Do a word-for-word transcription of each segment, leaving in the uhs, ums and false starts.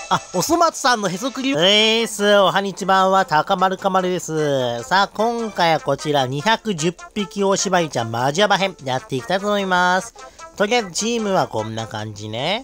あ、おそ松さんのへそくりえーす、おはにちばんは、たかまるかまるです。さあ、今回はこちら、にひゃくじゅっぴきおしばりちゃんマジヤバ編、やっていきたいと思います。とりあえず、チームはこんな感じね。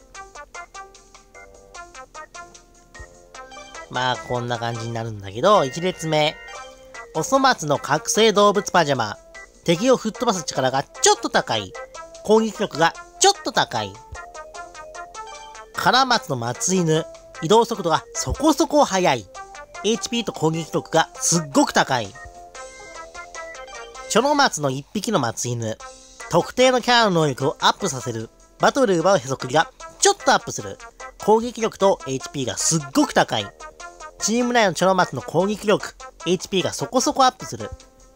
まあ、こんな感じになるんだけど、いち列目。おそ松の覚醒動物パジャマ。敵を吹っ飛ばす力がちょっと高い。攻撃力がちょっと高い。カラマツの松犬。移動速度がそこそこ速い。エイチピー と攻撃力がすっごく高い。チョロマツの一匹の松犬。特定のキャラの能力をアップさせる。バトル奪うへそくりがちょっとアップする。攻撃力と エイチピー がすっごく高い。チーム内のチョロマツの攻撃力、エイチピー がそこそこアップする。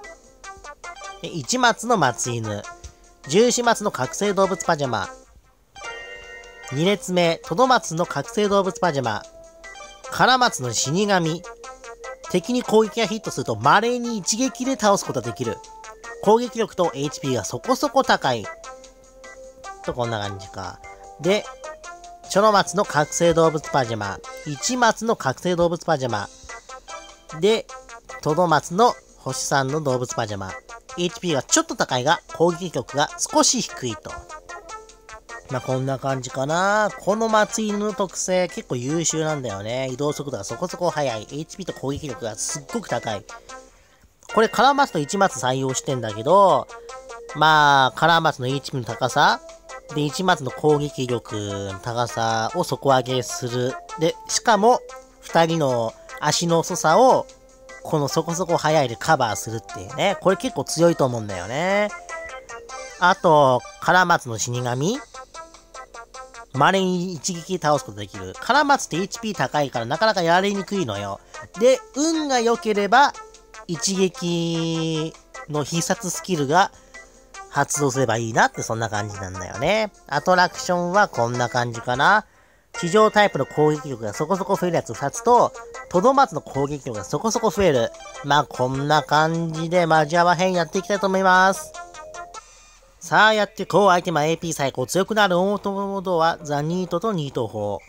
一松の松犬。十四松の覚醒動物パジャマ。二列目、トドマツの覚醒動物パジャマ。カラマツの死神。敵に攻撃がヒットすると稀に一撃で倒すことができる。攻撃力と エイチピー がそこそこ高い。と、こんな感じか。で、チョロマツの覚醒動物パジャマ。一松の覚醒動物パジャマ。で、トドマツの星さんの動物パジャマ。エイチピー がちょっと高いが、攻撃力が少し低いと。まあ、こんな感じかな。この松犬の特性結構優秀なんだよね。移動速度がそこそこ速い。エイチピー と攻撃力がすっごく高い。これカラマツと一松採用してんだけど、まあ、カラマツの エイチピー の高さ、で、一松の攻撃力の高さを底上げする。で、しかも、二人の足の遅さを、このそこそこ速いでカバーするっていうね。これ結構強いと思うんだよね。あと、カラマツの死神。稀に一撃で倒すことができる。カラマツって エイチピー 高いからなかなかやられにくいのよ。で、運が良ければ、一撃の必殺スキルが発動すればいいなってそんな感じなんだよね。アトラクションはこんな感じかな。地上タイプの攻撃力がそこそこ増えるやつふたつと、トドマツの攻撃力がそこそこ増える。まあこんな感じでマジヤバ編やっていきたいと思います。さあやってこう。アイテムは エーピー 最高強くなるオートモードはザ・ニートとニート砲。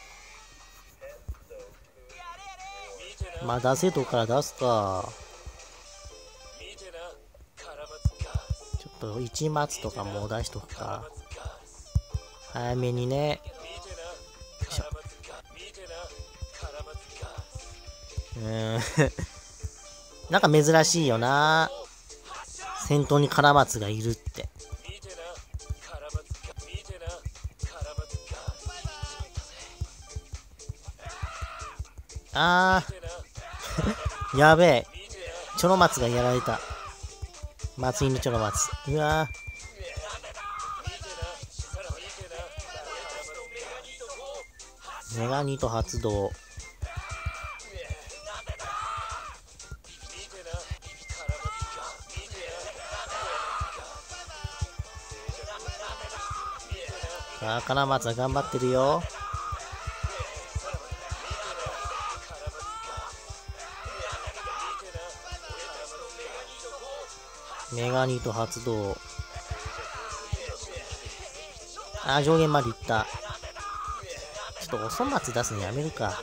まあ出せとから出すか。ちょっと一松とかもう出しとくか。早めにね。うーんなんか珍しいよな。先頭にカラマツがいるって。あーやべえ。チョロマツがやられた。松犬チョロマツ。うわーメガニート発動。さあ、カラマツは頑張ってるよ。メガニート発動。あー、上限までいった。ちょっとおそ松出すのやめるか。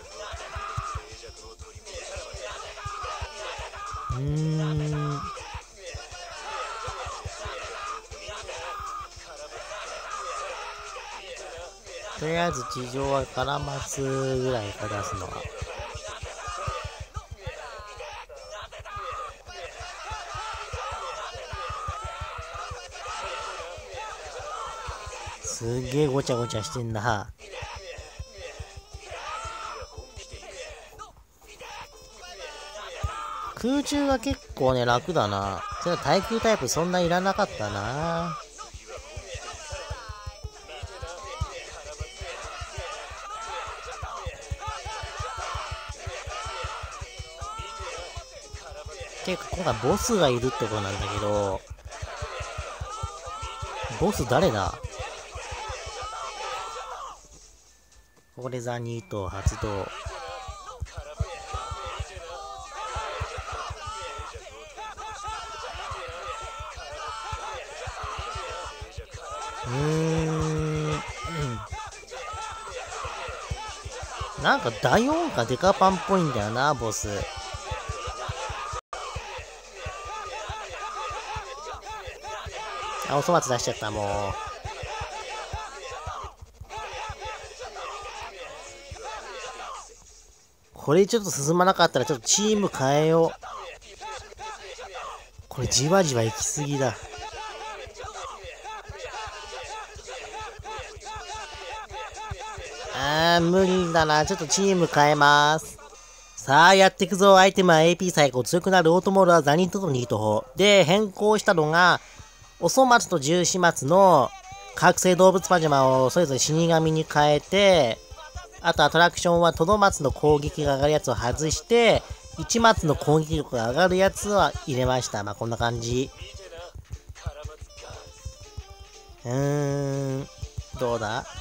うーん。とりあえず地上はカラマツぐらいか出すのは。すげえごちゃごちゃしてんな。空中が結構ね、楽だな。それは耐久タイプそんないらなかったな。結構今回ボスがいるってことなんだけど、ボス誰だ？ここでザニート発動。うーん、うん、 なんか大音かデカパンっぽいんだよな、ボス。あ、お粗末出しちゃった、もう。これちょっと進まなかったらちょっとチーム変えよう。これじわじわ行き過ぎだ。あー、無理だな。ちょっとチーム変えます。さあ、やっていくぞ。アイテムは エーピー 最高強くなるオートモールはザニットとニート砲。で、変更したのが、お粗末と十四末の覚醒動物パジャマをそれぞれ死神に変えて、あとアトラクションはトドマツの攻撃が上がるやつを外して、一末の攻撃力が上がるやつは入れました。まあ、こんな感じ。うーん、どうだは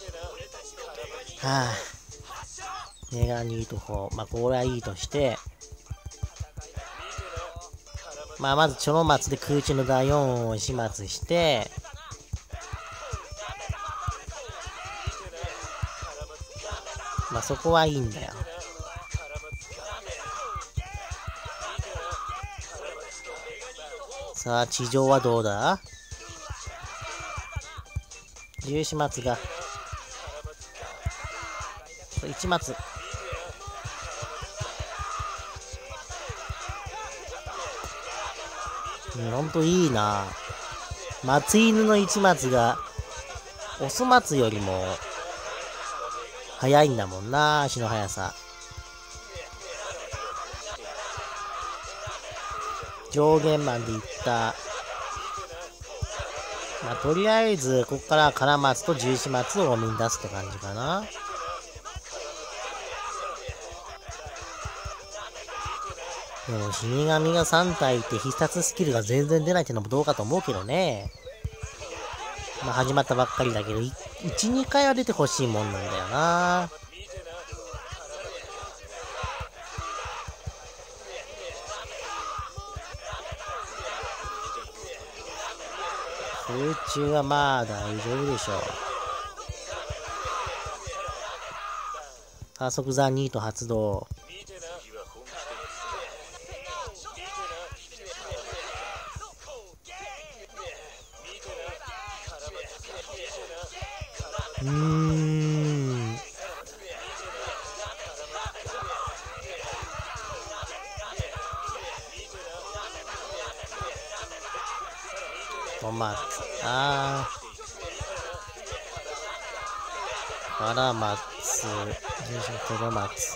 ぁ、ネガニート砲。まあ、これはいいとして、まあ、まずチョロマツで空中のだよんを始末して、まあ、そこはいいんだよ。さあ、地上はどうだ十四末が。一末。うん、ほんといいな。松犬の一末が、お粗末よりも、速いんだもんな、足の速さ。上限までいった。まあ、とりあえず、ここからカラマツと十四末を生み出すって感じかな。でも、死神がさん体いて必殺スキルが全然出ないってのもどうかと思うけどね。まあ、始まったばっかりだけど、いち、にかいは出てほしいもんなんだよな。空中はまあ大丈夫でしょう。加速ザニート発動。うーん。トマツ。あー。カラマツ。トドマツ。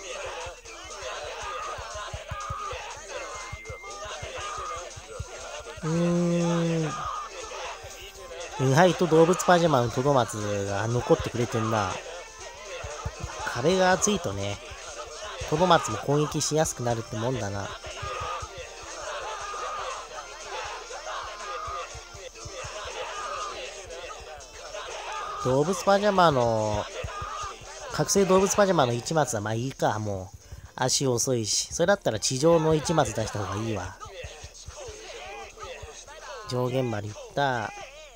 うーん。意外と動物パジャマのトドマツが残ってくれてんな。壁が厚いとね、トドマツも攻撃しやすくなるってもんだな。動物パジャマの、覚醒動物パジャマの一末はまあいいか、もう。足遅いし。それだったら地上の一末出した方がいいわ。上限までいった。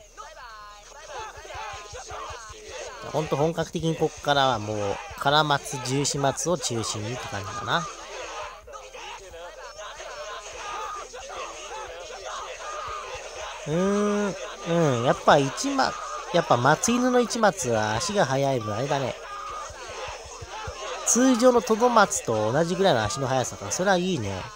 ほんと本格的にこっからはもう、カラマツ、十四末を中心にって感じだな。うーん、うん、やっぱ一末、やっぱ松犬の一末は足が速い分あれだね。通常のトドマツと同じぐらいの足の速さから、それはいいね。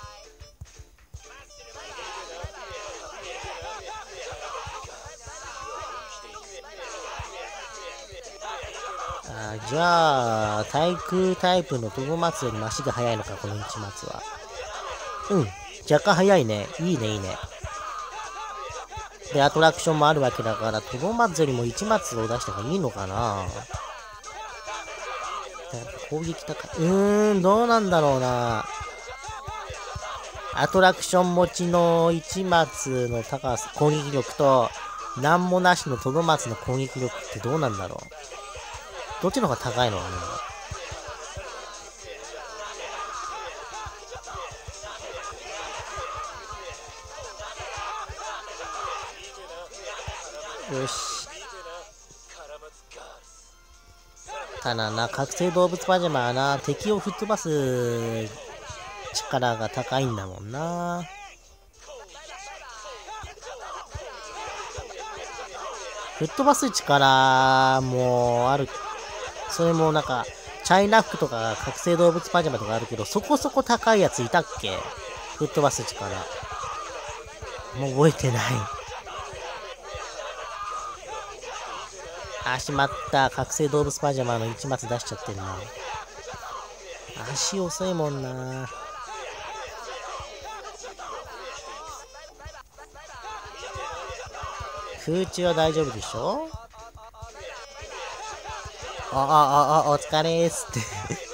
あじゃあ、対空タイプのトドマツよりも足が速いのか、この一末は。うん、若干速いね。いいね、いいね。で、アトラクションもあるわけだから、トドマツよりも一末を出した方がいいのかな。攻撃高い。うーん、どうなんだろうな。アトラクション持ちの一末の高さ、攻撃力と、なんもなしのトドマツの攻撃力ってどうなんだろう。どっちの方が高いのかな。よし。 ただな、覚醒動物パジャマはな、敵を吹っ飛ばす力が高いんだもんな。吹っ飛ばす力もある。それもなんか、チャイナ服とか覚醒動物パジャマとかあるけど、そこそこ高いやついたっけ？吹っ飛ばす力。もう覚えてない。あ、しまった。覚醒動物パジャマの一末出しちゃってるな。足遅いもんな。空中は大丈夫でしょ？あ、あ、あ、あ、お疲れーすって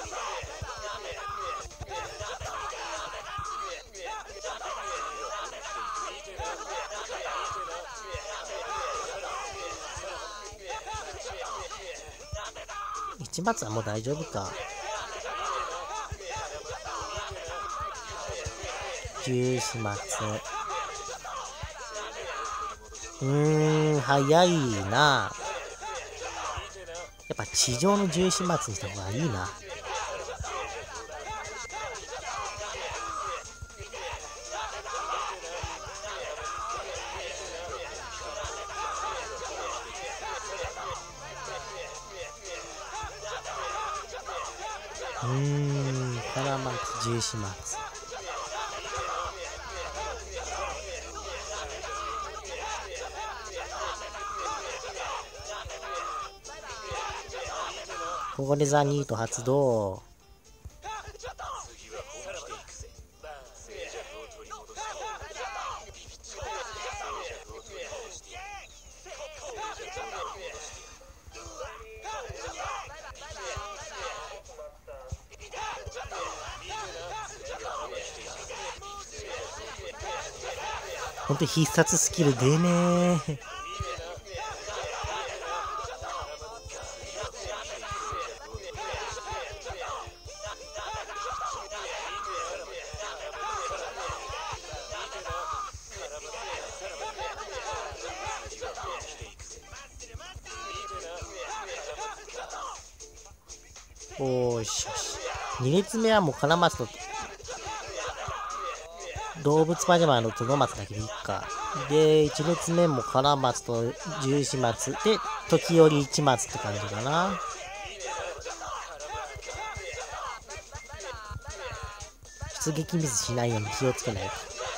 一末はもう大丈夫か。十四末。うーん、早いな。やっぱ地上の十四末にした方がいいな。うーん、カラマツ十四末。ここでザニート発動。ほんと必殺スキル出ねー。おーしよし。に列目はもうカラマツと動物パジャマのトドマツだけでいいか。で、いち列目もカラマツと十四末で、時折一末って感じかな。出撃ミスしないように気をつけない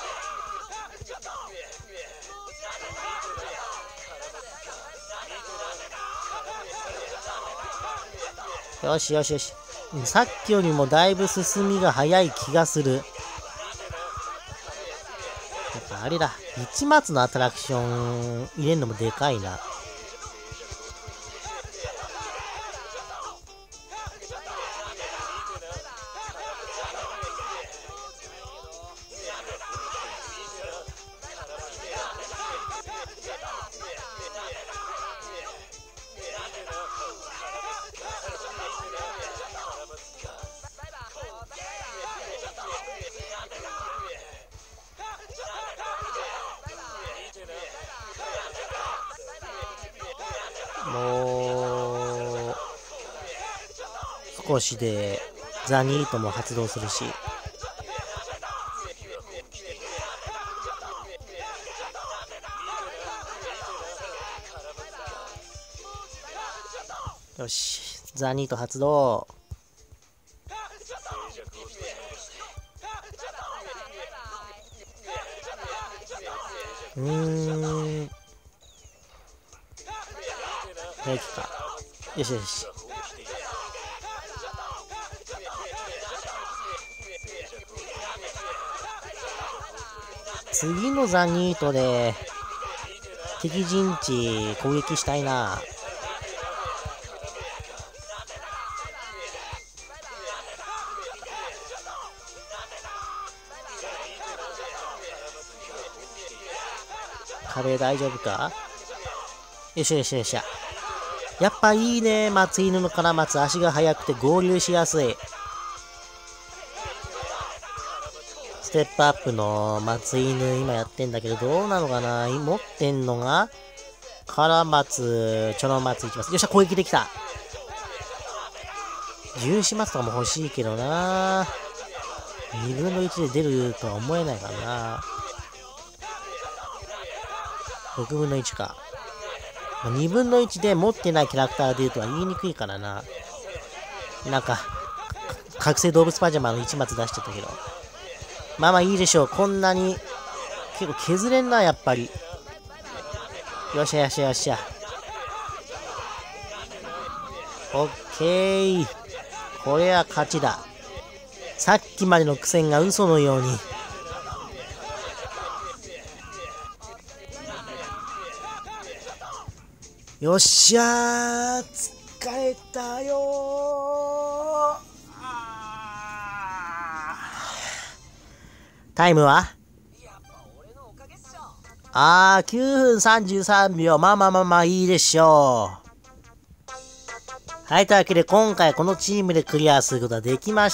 と。よしよしよし。さっきよりもだいぶ進みが早い気がする。やっぱあれだ。一末のアトラクション入れるのもでかいな。もう少しでザニートも発動するし、よしザニート発動。うーん平気か。よしよし。次のザニートで敵陣地攻撃したいな。壁大丈夫か。よしよしよし。やっぱいいね。松犬のカラマツ、足が速くて合流しやすい。ステップアップの松犬今やってんだけど、どうなのかな。持ってんのがカラマツ、チョロマツいきます。よっしゃ、攻撃できた。 重始末とかも欲しいけどな。にぶんのいちで出るとは思えないからな。ろくぶんのいちか。にぶんのいちで持ってないキャラクターが出るとは言いにくいからな。なんか、覚醒動物パジャマの市松出しちゃったけど。まあまあいいでしょう。こんなに、結構削れんな、やっぱり。よっしゃよっしゃよっしゃ。オッケー。これは勝ちだ。さっきまでの苦戦が嘘のように。よっしゃー、疲れたよー。タイムはあー、きゅうふんさんじゅうさんびょう。まあまあまあまあいいでしょう。はい、というわけで今回このチームでクリアすることができました。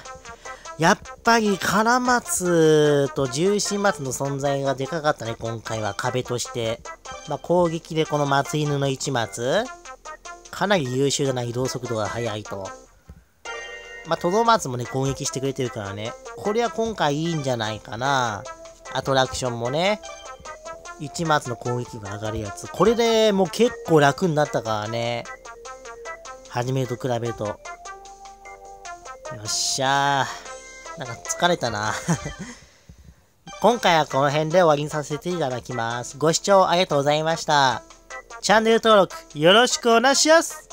やっぱりカラマツと重心松の存在がでかかったね、今回は壁として。まあ攻撃でこの松犬の市松、かなり優秀だな、移動速度が速いと。まあトドマツもね、攻撃してくれてるからね。これは今回いいんじゃないかな。アトラクションもね、市松の攻撃が上がるやつ。これでもう結構楽になったからね。始めると比べると。よっしゃー。なんか疲れたな。今回はこの辺で終わりにさせていただきます。ご視聴ありがとうございました。チャンネル登録よろしくお願いします。